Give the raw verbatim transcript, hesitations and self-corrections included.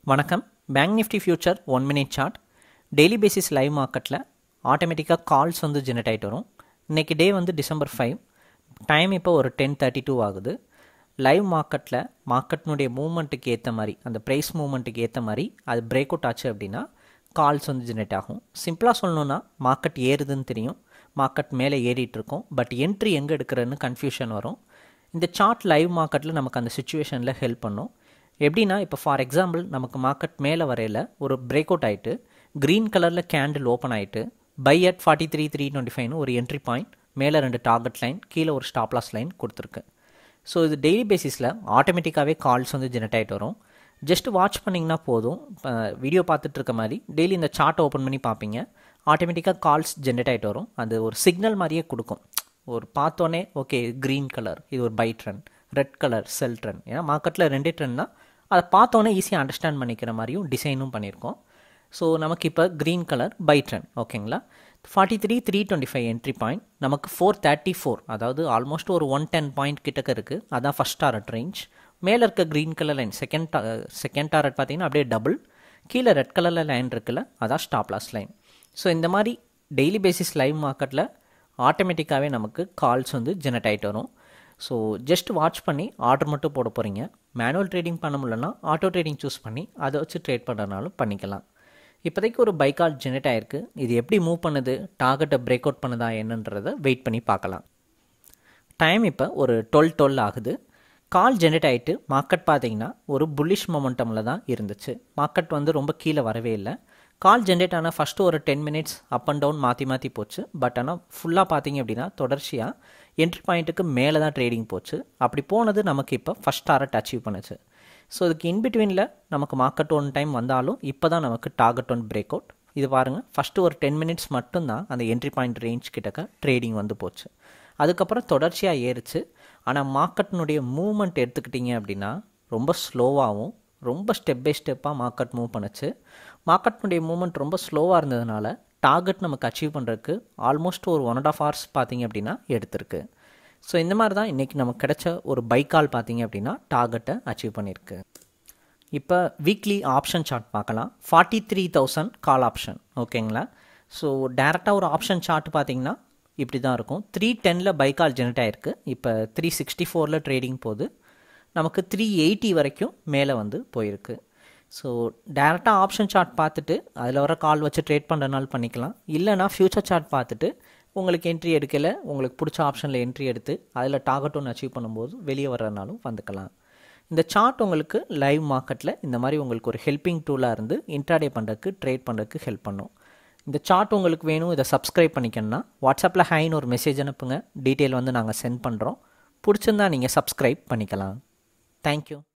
வணக்கம். Bank nifty future one minute chart daily basis live மார்க்கெட்டில் ஆட்டோமேட்டிக்காக கால்ஸ் வந்து ஜெனரேட் ஆகிட்டு வரும். இன்றைக்கி டே வந்து டிசம்பர் ஃபைவ், டைம் இப்போ ஒரு டென் தேர்ட்டி டூ ஆகுது. லைவ் மார்க்கெட்டில் மார்க்கெட்னுடைய மூவ்மெண்ட்டுக்கு ஏற்ற மாதிரி, அந்த ப்ரைஸ் மூவ்மெண்ட்டுக்கு ஏற்ற மாதிரி அது பிரேக் அவுட் ஆச்சு அப்படின்னா கால்ஸ் வந்து ஜெனரேட் ஆகும். சிம்பிளாக சொல்லணுன்னா மார்க்கெட் ஏறுதுன்னு தெரியும், மார்க்கெட் மேலே ஏறிட்டுருக்கோம், பட் என்ட்ரி எங்கே எடுக்கிறதுன்னு கன்ஃபியூஷன் வரும். இந்த சார்ட் லைவ் மார்க்கெட்டில் நமக்கு அந்த சுச்சுவேஷனில் ஹெல்ப் பண்ணும். எப்படின்னா, இப்போ ஃபார் எக்ஸாம்பிள் நமக்கு மார்க்கெட் மேலே வரையில் ஒரு பிரேக் அவுட் ஆகிட்டு க்ரீன் கலரில் கேண்டில் ஓப்பன் ஆகிட்டு buy at forty three three twenty ஃபைவ்னு ஒரு என்ட்ரி பாயிண்ட், மேலே ரெண்டு டார்கெட் லைன், கீழே ஒரு ஸ்டாப்லாஸ் லைன் கொடுத்துருக்கு. ஸோ இது டெய்லி பேசிஸில் ஆட்டோமேட்டிக்காகவே கால்ஸ் வந்து ஜெனரேட் ஆகிட்டு வரும். ஜஸ்ட் வாட்ச் பண்ணிங்கன்னா போதும். வீடியோ பார்த்துட்டு இருக்க மாதிரி டெய்லி இந்த சார்ட்டை ஓப்பன் பண்ணி பார்ப்பீங்க, ஆட்டோமேட்டிக்காக கால்ஸ் ஜெனரேட் ஆகிட்டு வரும். அது ஒரு சிக்னல் மாதிரியே கொடுக்கும். ஒரு பார்த்தோன்னே ஓகே க்ரீன் கலர் இது ஒரு buy trend, red colour sell trend. ஏன்னா மார்க்கெட்டில் ரெண்டே ட்ரெண்ட் தான், அதை பார்த்தோன்னே ஈஸியாக அண்டர்ஸ்டாண்ட் பண்ணிக்கிற மாதிரியும் டிசைனும் பண்ணியிருக்கோம். ஸோ நமக்கு இப்போ க்ரீன் கலர் பை ட்ரெண்ட் ஓகேங்களா. Forty three three twenty five entry point, நமக்கு ஃபோர் தேர்ட்டி ஃபோர், அதாவது ஆல்மோஸ்ட் ஒரு ஒன் டென் பாயிண்ட் கிட்டக்க இருக்குது. அதான் ஃபஸ்ட் டாரட் ரேஞ்ச். மேலே இருக்க green colour line second second target பார்த்தீங்கன்னா அப்படியே டபுள், கீழே ரெட் கலரில் லைன் இருக்குல்ல, அதான் ஸ்டாப்லாஸ் லைன். ஸோ இந்த மாதிரி டெய்லி பேசிஸ் லைவ் மார்க்கெட்டில் ஆட்டோமேட்டிக்காகவே நமக்கு கால்ஸ் வந்து ஜெனரேட் ஆகிட்டு வரும். ஸோ ஜஸ்ட் வாட்ச் பண்ணி ஆர்டர் மட்டும் போட போகிறீங்க. மேனுவல் ட்ரேடிங் பண்ண முடியலன்னா ஆட்டோ ட்ரேடிங் சூஸ் பண்ணி அதை வச்சு ட்ரேட் பண்ணுறதுனாலும் பண்ணிக்கலாம். இப்போதைக்கு ஒரு பை கால் ஜெனரேட் ஆகிருக்கு. இது எப்படி மூவ் பண்ணுது, டார்கெட்டை பிரேக் அவுட் பண்ணுதா என்னன்றதை வெயிட் பண்ணி பார்க்கலாம். டைம் இப்போ ஒரு டுவெல் டுவெல் ஆகுது. கால் ஜெனரேட் ஆகிட்டு மார்க்கெட் பார்த்தீங்கன்னா ஒரு புல்லிஷ் மொமெண்டமில் தான் இருந்துச்சு. மார்க்கெட் வந்து ரொம்ப கீழே வரவே இல்லை. கால் ஜென்ரேட் ஆனால் ஃபஸ்ட்டு ஒரு ten minutes up and down மாற்றி மாற்றி போச்சு. பட் ஆனால் ஃபுல்லாக பார்த்தீங்க அப்படின்னா தொடர்ச்சியாக என்ட்ரி பாயிண்ட்டுக்கு மேலே தான் ட்ரேடிங் போச்சு. அப்படி போனது நமக்கு இப்போ ஃபஸ்ட் டாரட் அச்சீவ் பண்ணுச்சு. ஸோ இதுக்கு இன்பிட்வீனில் நமக்கு மார்க்கெட் ஒன் டைம் வந்தாலும் இப்போ தான் நமக்கு டார்கெட் ஒன் பிரேக் அவுட். இது பாருங்கள், ஃபஸ்ட்டு ஒரு டென் மினிட்ஸ் மட்டும்தான் அந்த என்ட்ரி பாயிண்ட் ரேஞ்ச் கிட்டக்க ட்ரேடிங் வந்து போச்சு. அதுக்கப்புறம் தொடர்ச்சியாக ஏறிச்சு. ஆனால் மார்க்கெட்னுடைய மூவ்மெண்ட் எடுத்துக்கிட்டிங்க அப்படின்னா ரொம்ப ஸ்லோவாகவும் ரொம்ப ஸ்டெப் பை ஸ்டெப்பாக மார்க்கெட் மூவ் பண்ணுச்சு. மார்க்கெட்னுடைய மூவ்மெண்ட் ரொம்ப ஸ்லோவாக இருந்ததுனால டார்கெட் நமக்கு அச்சீவ் பண்ணுறதுக்கு ஆல்மோஸ்ட் ஒரு ஒன் அண்ட் ஆஃப் ஹவர்ஸ் பார்த்திங்க அப்படின்னா எடுத்திருக்கு. ஸோ இந்த மாதிரி தான் இன்றைக்கி நமக்கு கிடைச்ச ஒரு பை கால் பார்த்திங்க அப்படின்னா டார்கெட்டை அச்சீவ் பண்ணியிருக்கு. இப்போ வீக்லி ஆப்ஷன் சார்ட் பார்க்கலாம். Forty three thousand call option ஓகேங்களா. ஸோ டேரெக்டாக ஒரு ஆப்ஷன் சார்ட் பார்த்திங்கன்னா இப்படி தான் இருக்கும். த்ரீ டெனில் பை கால் ஜெனரேட் ஆகிருக்கு. இப்போ த்ரீ சிக்ஸ்டி ஃபோரில் ட்ரேடிங் போகுது. நமக்கு த்ரீ எயிட்டி வரைக்கும் மேலே வந்து போயிருக்கு. ஸோ டேரெக்டாக ஆப்ஷன் சார்ட் பார்த்துட்டு அதில் வர கால் வச்சு ட்ரேட் பண்ணுறதுனால பண்ணிக்கலாம். இல்லைனா ஃப்யூச்சர் சார்ட் பார்த்துட்டு உங்களுக்கு என்ட்ரி எடுக்கலை, உங்களுக்கு பிடிச்ச ஆப்ஷனில் என்ட்ரி எடுத்து அதில் டார்கெட் ஒன்று அச்சீவ் பண்ணும்போது வெளியே வர்றதுனாலும் வந்துக்கலாம். இந்த சார்ட் உங்களுக்கு லைவ் மார்க்கெட்டில் இந்த மாதிரி உங்களுக்கு ஒரு ஹெல்ப்பிங் டூலாக இருந்து இன்ட்ராடே பண்ணுறதுக்கு ட்ரேட் பண்ணுறதுக்கு ஹெல்ப் பண்ணும். இந்த சார்ட் உங்களுக்கு வேணும், இதை சப்ஸ்கிரைப் பண்ணிக்கணும்னா வாட்ஸ்அப்பில் ஹைன்னு ஒரு மெசேஜ் அனுப்புங்க. டீட்டெயில் வந்து நாங்கள் சென்ட் பண்ணுறோம். பிடிச்சிருந்தா நீங்கள் சப்ஸ்கிரைப் பண்ணிக்கலாம். தேங்க்யூ.